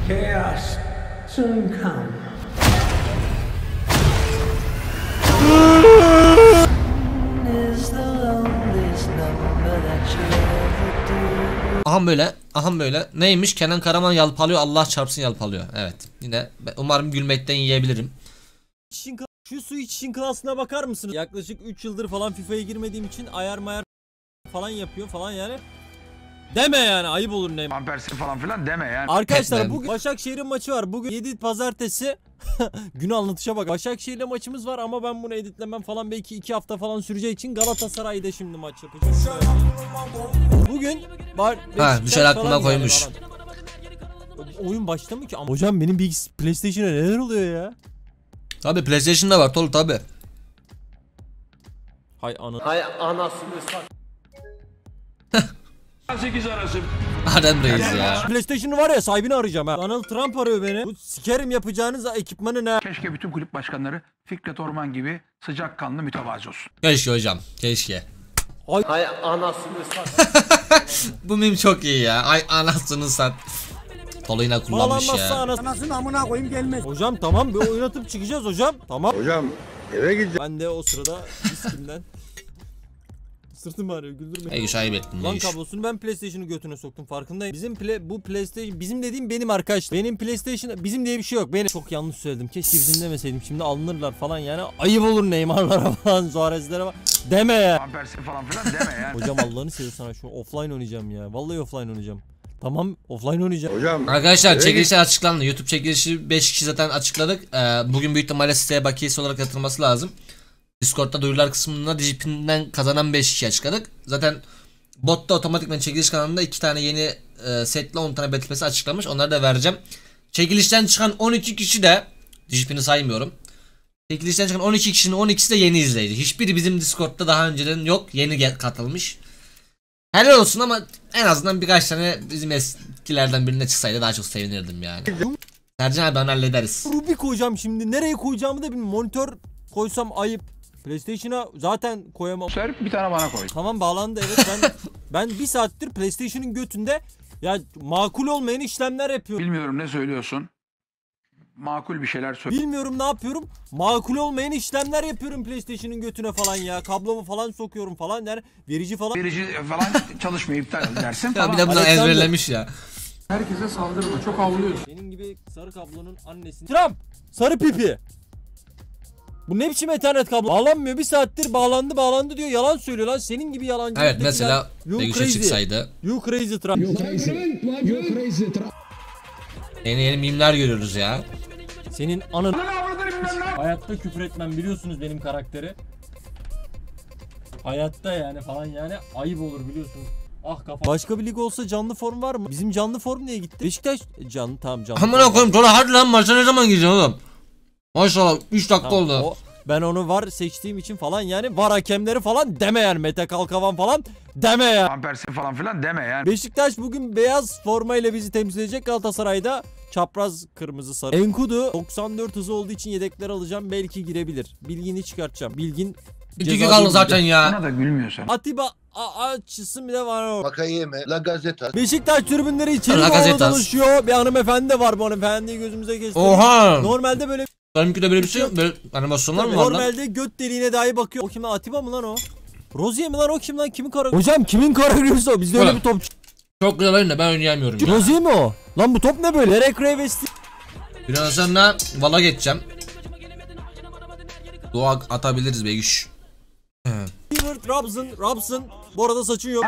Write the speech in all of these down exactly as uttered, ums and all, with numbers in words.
Chaos soon come. Aha böyle, aha böyle. Neymiş? Kenan Karaman yalpalıyor, Allah çarpsın yalpalıyor. Evet. Yine umarım gülmekten yiyebilirim. Şu su içişin klasına bakar mısınız? Yaklaşık üç yıldır falan FIFA'ya girmediğim için ayar mayar falan yapıyor falan yani. Deme yani, ayıp olur ne? Ampersin falan filan deme yani. Arkadaşlar bugün Başakşehir'in maçı var. Bugün yedi pazartesi. Günü anlatışa bak. Başakşehir'le maçımız var ama ben bunu editlemem falan belki iki hafta falan süreceği için Galatasaray'da şimdi maç yapacağım. Bugün var. Ha, düşer aklına koymuş. Yani oyun başlamıyor ki. Hocam benim bir PlayStation'a neler oluyor ya? Tabi PlayStation'da var tolu tabi. Hay ana. Hay anasını sat. sekiz arası. Adem reis ya. PlayStation'ı var ya, sahibini arayacağım ha. Donald Trump arıyor beni. Bu sikerim yapacağınız ekipmanı ne? Keşke bütün kulüp başkanları Fikret Orman gibi sıcakkanlı mütevazi olsun. Keşke hocam, keşke. Ay, Hay anasını sat. Bu meme çok iyi ya. Ay anasını sat. Tolu yine kullanmış ya. Anasını amına koyayım gelmez. Hocam tamam, bir oynatıp çıkacağız hocam. Tamam. Hocam eve gideceğim. Ben de o sırada riskimden sırtım ağrıyor, güldürmeyin. Ey ayıp ettin. Lan kablosunu ben PlayStation'ı götüne soktum, farkındayım. Bizim play, bu PlayStation, bizim dediğim benim arkadaşlar. Benim PlayStation, bizim diye bir şey yok. Beni çok yanlış söyledim. Keşke bizim demeseydim. Şimdi alınırlar falan yani. Ayıp olur Neymar'lara falan, Suarez'lere falan. Deme ya. Ampersin falan filan deme yani. Hocam Allah'ını seviyorsan şu offline oynayacağım ya. Vallahi offline oynayacağım. Tamam, offline oynayacağım. Hocam Arkadaşlar çekilişler açıklandı. YouTube çekilişi beş kişi zaten açıkladık. Ee, bugün büyük ihtimalle siteye bakiyesi olarak yatırılması lazım. Discord'da duyurular kısmında Digipin'den kazanan beş kişi açıkladık. Zaten botta otomatikman çekiliş kanalında iki tane yeni e, setle on tane Battle Pass'i açıklamış. Onları da vereceğim. Çekilişten çıkan on iki kişi de Digipin'i saymıyorum. Çekilişten çıkan on iki kişinin on ikisi de yeni izleyici. Hiçbiri bizim Discord'da daha önceden yok. Yeni katılmış. Helal olsun ama en azından birkaç tane bizim eskilerden birine çıksaydı daha çok sevinirdim yani. Sercan abi ben hallederiz. Ruby koyacağım şimdi. Nereye koyacağımı da bilmiyorum. Monitör koysam ayıp. PlayStation'a zaten koyamam. Ser bir tane bana koy. Tamam, bağlandı evet. Ben ben bir saattir PlayStation'ın götünde ya makul olmayan işlemler yapıyorum. Bilmiyorum ne söylüyorsun. Makul bir şeyler söyle. Bilmiyorum ne yapıyorum. Makul olmayan işlemler yapıyorum PlayStation'ın götüne falan ya. Kablomu falan sokuyorum falan yani, verici falan. Verici falan çalışmıyor, iptal edersin Ya falan. bir de bundan Alexander. ezberlemiş ya. Herkese saldırma, çok avlıyorsun. Benim gibi sarı kablonun annesini. Trump! Sarı pipi! Bu ne biçim ethernet kablo? Bağlanmıyor, bir saattir bağlandı bağlandı diyor, yalan söylüyor lan, senin gibi yalancı. Evet mesela Begüş'e çıksaydı. You crazy Trump. You crazy. You crazy Trump. Yeni yeni mimler görüyoruz ya. Senin anın. Hayatta küfür etmem, biliyorsunuz benim karakteri. Hayatta yani falan yani, ayıp olur biliyorsunuz. Ah kafa. Başka bir lig olsa canlı form var mı? Bizim canlı form niye gitti? Beşiktaş canlı, tamam canlı. Amına koyayım Tola, hadi lan maça ne zaman gireceksin oğlum? Maşallah üç dakika Tamam, oldu. O, ben onu var seçtiğim için falan yani, var hakemleri falan deme yani, Mete Kalkavan falan deme ya. Ampersin falan filan deme yani. Beşiktaş bugün beyaz formayla bizi temsil edecek, Galatasaray'da çapraz kırmızı sarı. Enkudu doksan dört hızı olduğu için yedekler alacağım, belki girebilir. Bilgin'i çıkartacağım. Bilgin Bir dakika kaldı zaten ya. Buna da gülmüyorsun. Atiba açısı bir de var o. Makayeme La Gazeta. Beşiktaş tribünleri içeri La doğru Gazetas. dolaşıyor. Bir hanımefendi de var, bu hanımefendiyi gözümüze kestirdik. Oha. Normalde böyle Benimki de böyle bir şey yok. Böyle animasyonlar mı var lan? normalde göt deliğine dahi bakıyor. O kim lan, Atiba mı lan o? Rozier mi lan o, kim lan, kimin kara? Hocam kimin kara görüyorsa o, bizde öyle Oğlum, bir top. Çok güzel oyun da ben oynayamıyorum ya. Rozier mi o? Lan bu top ne böyle? Derek Revesti. Biraz sonra vala geçeceğim. Dua atabiliriz Begüş. Stewart Robson, Robson. Bu arada saçın yok.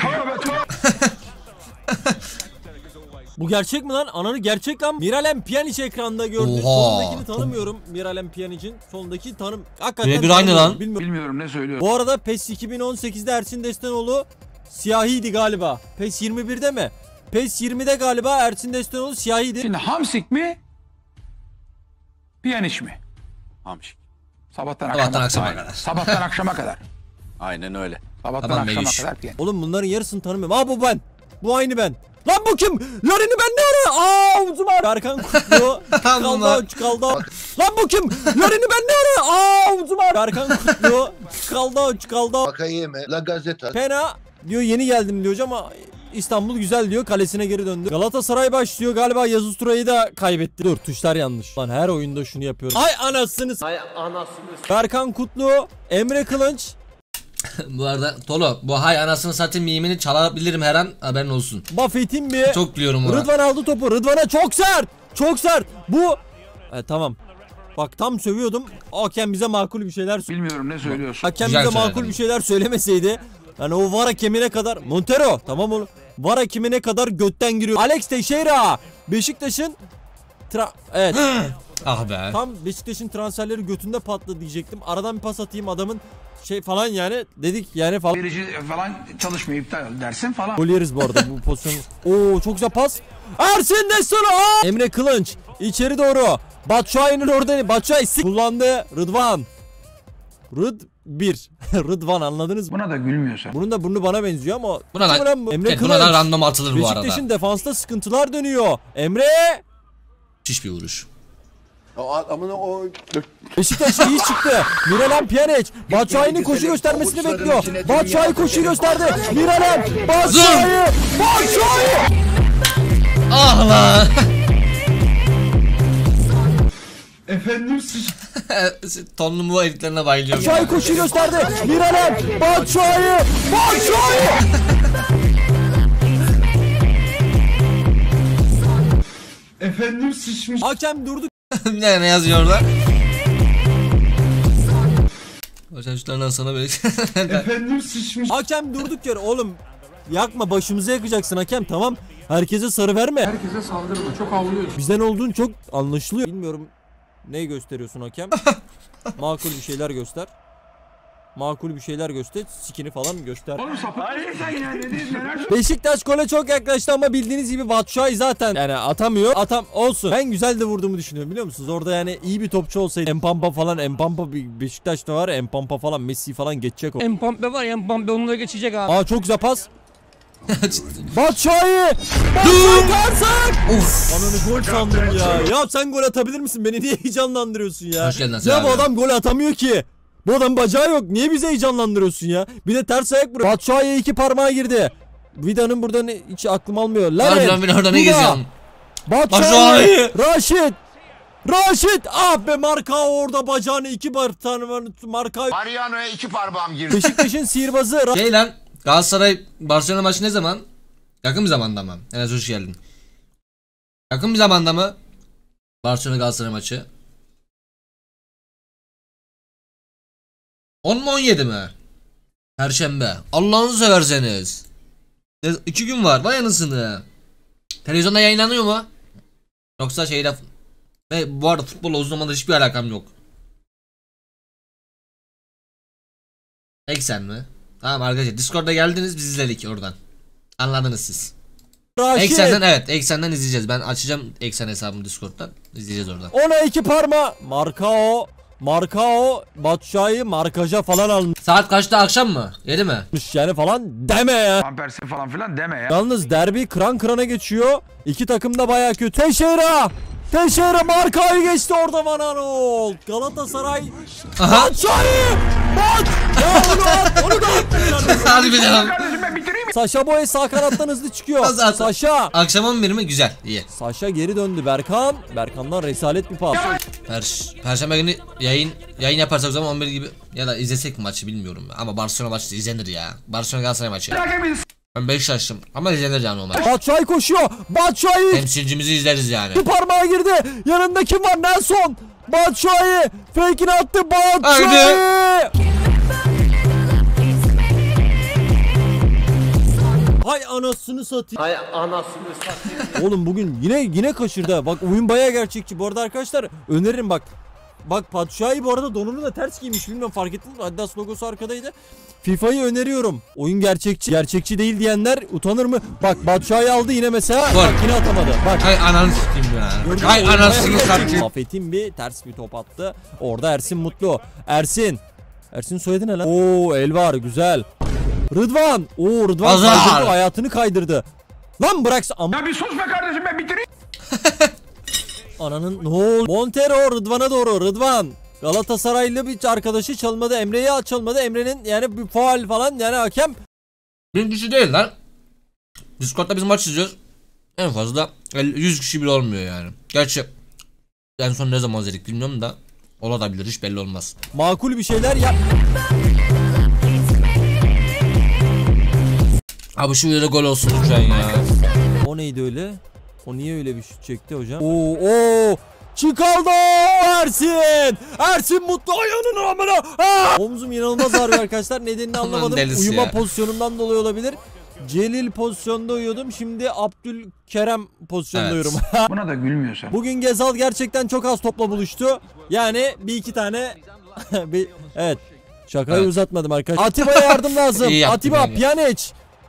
Bu gerçek mi lan? Ananı gerçek lan. Miralem Pjanic ekranda gördük. Oha. Solundakini tanımıyorum. Miralem Pjanic'in solundaki tanım. Hakikaten Birebir aynı lan. Bilmiyorum. Bilmiyorum ne söylüyorsun. Bu arada PES iki bin on sekizde Ersin Destanoğlu siyahiydi galiba. PES yirmi birde mi? PES yirmide galiba Ersin Destanoğlu siyahiydi. Şimdi Hamsik mi? Piyaniş mi? Hamsik. Sabahtan, Sabahtan akşama, akşama Aynen. kadar. Sabahtan akşama kadar. Aynen öyle. Sabahtan Tamam, akşama Megiş. kadar piyaniş. Oğlum bunların yarısını tanımıyorum. Aa bu ben. Bu aynı ben. Lan bu kim? Larin'i ben ne ara? Aa omzum ağrı. Erkan Kutlu. Kaldı kaldı. Lan bu kim? Larin'i ben ne ara? Aa omzum ağrı. Erkan Kutlu. Kaldı kaldı. Makayeme La Gazeta. Fena diyor, yeni geldim diyor hocam ama İstanbul güzel diyor, kalesine geri döndü. Galatasaray başlıyor galiba, Yavuz Turay'ı da kaybetti. Dur, tuşlar yanlış. Lan her oyunda şunu yapıyorum. Ay anasını s- Ay anasını s- Berkan Kutlu, Emre Kılınç. Bu arada Tolo bu hay anasını satayım mimini çalabilirim her an, haberin olsun. Buffett'in bir. Çok gülüyorum ona. Rıdvan aldı topu. Rıdvan'a çok sert. Çok sert. Bu. E, tamam. Bak tam sövüyordum. Hakem bize makul bir şeyler söyledi. Bilmiyorum ne söylüyorsun. Hakem Güzel bize makul söyledin. bir şeyler söylemeseydi. Yani o var hakemine kadar. Montero. Tamam oğlum. Var hakemine kadar götten giriyor. Alex Teixeira. Beşiktaş'ın tra evet. Ah be. Tam Beşiktaş'ın transferleri götünde patladı diyecektim. Aradan bir pas atayım adamın şey falan yani dedik yani falan. Verici falan çalışmıyor, iptal dersin falan. Gol yeriz bu arada bu pozisyon. Oo çok güzel pas. Ersin Destur. Emre Kılınç içeri doğru. Batshuayi'nin orada. Batshuayi kullandı. Rıdvan. Rıd bir. Rıdvan, anladınız mı? Buna da gülmüyorsun. Bunun da burnu bana benziyor ama. Buna da, Kim lan bu? Emre evet, buna da Kılınç. random atılır bu arada. Beşiktaş'ın defansta sıkıntılar dönüyor. Emre. Müthiş bir vuruş. O adamın o Beşiktaş iyi çıktı. Miralem Pjanic. Batshuayi'nin koşu göstermesini bekliyor. Batshuayi koşu gösterdi. Miralem. Batshuayi. Batshuayi. Ah lan. efendim siz Tonlu bu editlerine bayılıyorum. Batshuayi koşu gösterdi. Miralem. Batshuayi. Batshuayi. efendim sıçmış. Hakem durdu. ne, ne yazıyor orada? Hocam şunlardan sana böyle. efendim sıçmış. Hakem durduk yere oğlum. Yakma, başımıza yakacaksın hakem, tamam. Herkese sarı verme. Herkese saldırma. Çok havlıyorsun. Bizden olduğun çok anlaşılıyor. Bilmiyorum neyi gösteriyorsun hakem. Makul bir şeyler göster. Makul bir şeyler göster. Sikini falan göster. Oğlum sapık mısın sen ya? Ne diyorsun? Neler Beşiktaş gole çok yaklaştı ama bildiğiniz gibi Batshuayi zaten yani atamıyor. Atam olsun. Ben güzel de vurduğumu düşünüyorum, biliyor musunuz? Orada yani iyi bir topçu olsaydı. Empampa falan, Empampa Beşiktaş'ta var. Empampa falan, Messi falan geçecek o. Empampe var ya, Empampe onları geçecek abi. Aa çok güzel pas. Batshuayi! Batshuayi karsak! Uf. Ananı gol sandım ya. Ya sen gol atabilir misin? Beni niye heyecanlandırıyorsun ya? Hoş geldin Ya Hasan bu abi. adam gol atamıyor ki. Bu adam bacağı yok. Niye bizi heyecanlandırıyorsun ya? Bir de ters ayak bırak. Batshuayi'ye iki parmağı girdi. Vida'nın burada ne, hiç aklım almıyor. Harbiden bir orada ne Vida, geziyorsun? Batshuayi! Raşit! Raşit! Ah be, Marka orada bacağını iki bar tane Marka. Mariano'ya iki parmağım girdi. Beşiktaş'ın sihirbazı. Ra- Şey lan, Galatasaray Barcelona maçı ne zaman? Yakın bir zamanda mı? Enes hoş geldin. Yakın bir zamanda mı? Barcelona Galatasaray maçı. on mu on yedi mi? Perşembe. Allah'ınızı severseniz. Ne- İki gün var. Vay anasını. Televizyonda yayınlanıyor mu? Yoksa şeyde... Ve bu arada futbolla uzun zamandır hiçbir alakam yok. Eksen mi? Tamam arkadaşlar, Discord'da geldiniz, biz izledik oradan. Anladınız siz. Raşit! Eksenden, evet, Eksen'den izleyeceğiz. Ben açacağım Eksen hesabımı Discord'dan. İzleyeceğiz oradan. Ona iki parma. Markao. Markao Batshuayi markaja falan almış Saat kaçta, akşam mı? yedi mi? yani falan deme ya. Ampersi falan filan deme ya. Yalnız derbi kıran kırana geçiyor. İki takım da bayağı kötü. Teixeira! Teixeira Marka'yı geçti orada, Van Aanholt. Galatasaray. Aha. Batshuayi! Bat! Ya onu at! Onu da at! Hadi bir devam. Kardeşim ben bitireyim mi? Saşa Boy sağ kanattan hızlı çıkıyor. Nasıl at- Saşa! Akşam on bir mi? Güzel, iyi. Saşa geri döndü. Berkan. Berkan'dan resalet bir pas. Per Perşembe günü yayın yayın yaparsak o zaman on bir gibi ya da izlesek mi maçı bilmiyorum. Ama Barcelona maçı izlenir ya. Barcelona Galatasaray maçı. Hakemiz. Ben Beşiktaş'ım ama izlenir yani o maç. Batshuayi koşuyor. Batshuayi! Temsilcimizi izleriz yani. Bir parmağı girdi. Yanında kim var? Nelson. Batshuayi. Fake'ini attı. Batshuayi. Hay anasını satayım. Ay anasını satayım. Oğlum bugün yine yine kaçırdı. ha. Bak oyun bayağı gerçekçi. Bu arada arkadaşlar öneririm bak. Bak Batshuayi bu arada donunu da ters giymiş. Bilmiyorum, fark ettiniz mi? Adidas logosu arkadaydı. FIFA'yı öneriyorum. Oyun gerçekçi. Gerçekçi değil diyenler utanır mı? Bak Batshuayi aldı yine mesela. Gol. Bak yine atamadı. Bak. Ay ananı s**eyim ya. Gördün mü? Ay Oyun anasını bayağı gerçekçi. satayım. Afet'in bir ters bir top attı. Orada Ersin mutlu. Ersin. Ersin soyadı ne lan? Oo Elvar güzel. Rıdvan. Oo Rıdvan Azar. kaydırdı, hayatını kaydırdı. Lan bıraksa ama Ya bir sus be kardeşim ben bitireyim. ananın ne oldu? Montero Rıdvan'a doğru. Rıdvan. Galatasaraylı bir arkadaşı çalmadı. Emre'yi çalmadı. Emre'nin yani bir faul falan yani hakem. Birincisi değil lan. Discord'da biz maç izliyoruz. En fazla yüz kişi bile olmuyor yani. Gerçi en son ne zaman izledik bilmiyorum da olabilir, hiç belli olmaz. Makul bir şeyler yap. Abi şu videoda gol olsun lütfen ya. O neydi öyle? O niye öyle bir şut çekti hocam? Oo oo! Çıkaldı Ersin! Ersin mutlu ayağının amına! Aa! Omzum inanılmaz ağrıyor arkadaşlar. Nedenini anlamadım. delisi Uyuma ya. pozisyonundan dolayı olabilir. Celil pozisyonda uyuyordum. Şimdi Abdülkerem pozisyonda Evet. uyuyorum. Buna da gülmüyorsun. Bugün Gezal gerçekten çok az topla buluştu. Yani bir iki tane bir, evet. Şakayı Evet. uzatmadım arkadaşlar. Atiba'ya yardım lazım. İyi yaptın Atiba, kanka. Pjanic.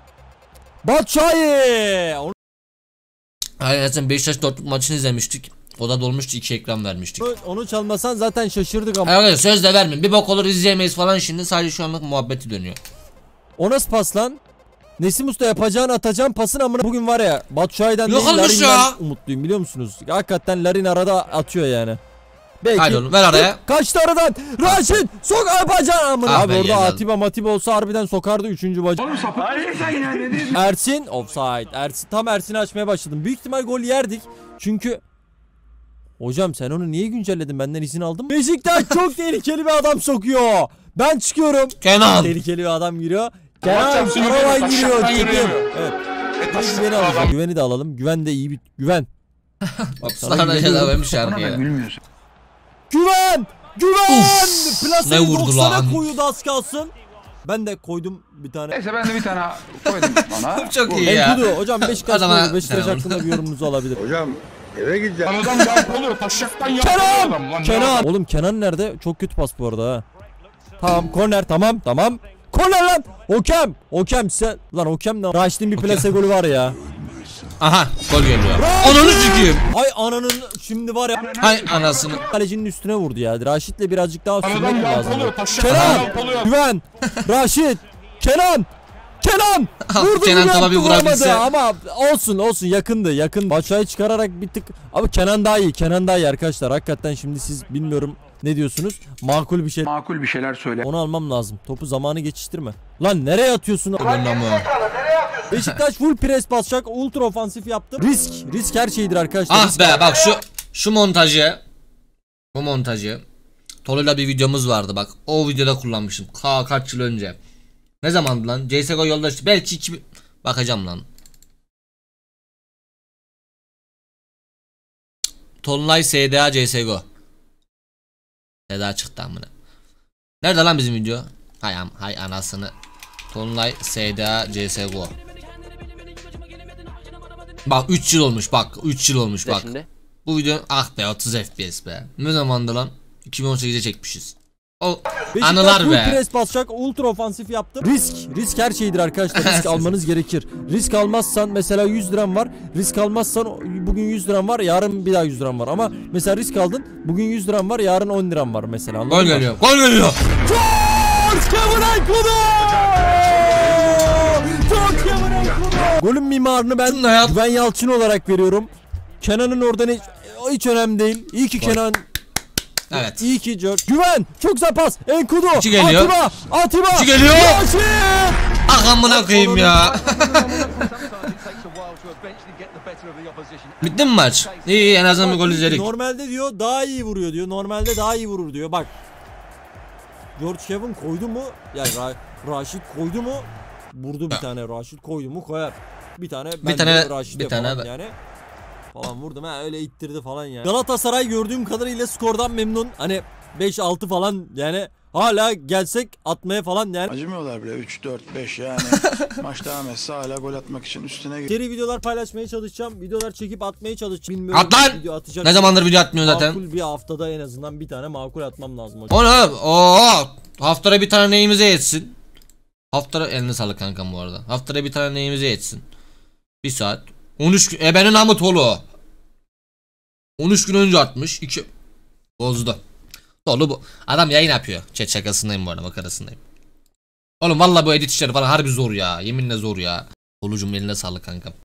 Batshuayi. Aynen, zaten Beşiktaş Dortmund maçını izlemiştik. O da dolmuştu, iki ekran vermiştik. Onu, onu çalmasan zaten şaşırdık ama. Arkadaşlar söz de vermeyin. Bir bok olur izleyemeyiz falan, şimdi sadece şu anlık muhabbeti dönüyor. O nasıl pas lan? Nesim Usta yapacağın atacağın pasın amına bugün var ya. Batshuayi'den Yok değil olmuş Larin'den ya. umutluyum biliyor musunuz? Hakikaten Larin arada atıyor yani. Belki. Haydi oğlum ver araya. Kaçtı aradan. Raşit sok yapacağın amına. Ah Abi be, orada geldi. Atiba Matiba olsa harbiden sokardı üçüncü bacı. Oğlum sapık mısın sen ya? Ne diyorsun? Ersin offside. Ersin tam Ersin'i açmaya başladım. Büyük ihtimal gol yerdik. Çünkü hocam sen onu niye güncelledin? Benden izin aldın mı? Beşiktaş çok tehlikeli bir adam sokuyor. Ben çıkıyorum. Kenan. Tehlikeli bir adam giriyor. Kenan araban giriyor. Çıkın. Evet. Biz güveni alacağız. Güveni de alalım. Güven de iyi bir güven. Bak sana Sana da güveniyorum. vermiş Buna da şarkıya. gülmüyorsun. Güven! Güven! Uf, Plaseyi ne vurdu doksana lan? koydu az kalsın. Ben de koydum bir tane. Neyse ben de bir tane koydum bana. Çok Bu- iyi ya. Enkudu hocam Beşiktaş Adama- golü. Beşiktaş Tamam. hakkında bir yorumunuzu alabilir. Hocam eve gideceğim. Aradan yap oluyor. Taşaktan yap oluyor adam lan. Kenan! Oğlum Kenan nerede? Çok kötü pas bu arada ha. Tamam korner tamam tamam. Korner lan! Okem! Okem sen... Lan Okem ne? Raşit'in bir plase golü var ya. Aha gol geliyor. Ananı sikeyim. Ay ananın şimdi var ya. Hay anasını. Kalecinin üstüne vurdu ya. Raşit'le birazcık daha Aradan sürmek mi yap lazım? oluyor. Taşaktan Kenan! yap oluyor. Güven! Raşit! Kenan! Kenan! Vurdu Kenan Güven, topa bir vuramadı vurabilse. ama olsun olsun yakındı yakın. Batshuayi çıkararak bir tık. Abi Kenan daha iyi. Kenan daha iyi arkadaşlar. Hakikaten şimdi siz bilmiyorum ne diyorsunuz? Makul bir şey. Makul bir şeyler söyle. Onu almam lazım. Topu zamanı geçiştirme. Lan nereye atıyorsun? Beşiktaş full pres basacak. Ultra ofansif yaptı. Risk. Risk her şeydir arkadaşlar. Ah Risk. be bak şu şu montajı. Bu montajı. Tolu'yla bir videomuz vardı bak. O videoda kullanmışım. Ka kaç yıl önce. Ne zamandı lan? C S G O yoldaştı. Belki iki bin... Bakacağım lan. Tolunay S D A C S G O. S D A çıktı amına. Nerede lan bizim video? Hay am hay anasını. Tolunay S D A C S G O. Bak üç yıl olmuş bak. üç yıl olmuş bak. Bu video ah be otuz F P S be. Ne zamandı lan? iki bin on sekizde çekmişiz. O Beşiktaş anılar full be. pres basacak. Ultra ofansif yaptı. Risk. Risk her şeydir arkadaşlar. Risk almanız gerekir. Risk almazsan mesela yüz liram var. Risk almazsan bugün yüz liram var. Yarın bir daha yüz liram var. Ama mesela risk aldın. Bugün yüz liram var. Yarın on liram var mesela. Anladın Gol mı? geliyor. Gol geliyor. Kevin Enkudu! Çok Kevin Enkudu! Golün mimarını ben Şununla yap. Güven Yalçın olarak veriyorum. Kenan'ın oradan hiç, hiç önemli değil. İyi ki Kenan. Evet. İyi ki George. Güven. Çok güzel pas. Enkudu. İki geliyor. Atiba. Atiba. İki geliyor. Raşit! Ah amına koyayım ya. Bitti mi maç? İyi iyi en azından bir gol izledik. Normalde diyor daha iyi vuruyor diyor. Normalde daha iyi vurur diyor. Bak. George Kevin koydu mu? Yani Ra Raşit koydu mu? Vurdu bir tane. Raşit koydu mu koyar. Bir tane ben tane- de Raşit'e bir tane falan ben- yani. Falan vurdum ha öyle ittirdi falan yani. Galatasaray gördüğüm kadarıyla skordan memnun. Hani beş altı falan yani hala gelsek atmaya falan yani. Acımıyorlar bile üç dört beş yani. Maç devam etse hala gol atmak için üstüne gidiyor. Seri videolar paylaşmaya çalışacağım. Videolar çekip atmaya çalışacağım. Bilmiyorum. At lan! Video atacak. Ne zamandır video atmıyor zaten. Makul bir haftada en azından bir tane makul atmam lazım hocam. Oğlum ooo haftaya bir tane neyimize yetsin. Haftaya eline sağlık kankam bu arada. Haftaya bir tane neyimize yetsin. Bir saat. on üç gün. E benim namı Tolu. on üç gün önce atmış. iki bozdu. Tolu bu. Adam yayın yapıyor. Chat şakasındayım bu arada, makarasındayım. Oğlum vallahi bu edit işleri falan harbi zor ya. Yeminle zor ya. Tolucum eline sağlık kankam.